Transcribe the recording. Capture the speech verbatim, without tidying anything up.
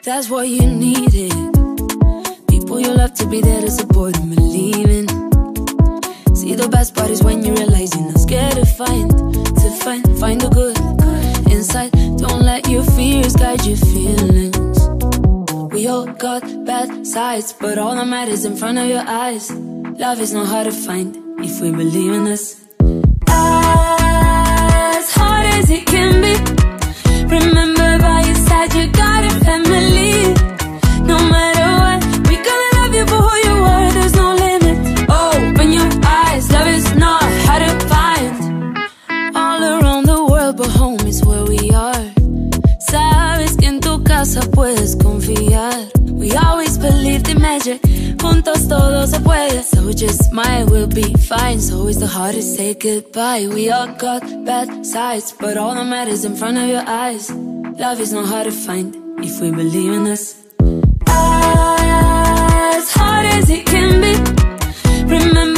that's what you needed. People you love to be there to support and believe in. See, the best part is when you realize you're not scared to find, to find, find the good inside. Don't let your fears guide your feelings. We all got bad sides, but all that matters in front of your eyes. Love is not hard to find if we believe in us. As hard as it can be, remember by your side you got a family. No matter what, we gonna love you for who you are, there's no limit. Open your eyes, love is not hard to find. All around the world, but home is where we are. Sabes que en tu casa puedes confiar. We always believed in magic, juntos todo se puede. So just smile, we'll be fine. So it's the hardest to say goodbye. We all got bad sides, but all that matters in front of your eyes. Love is not hard to find if we believe in us. As hard as it can be, remember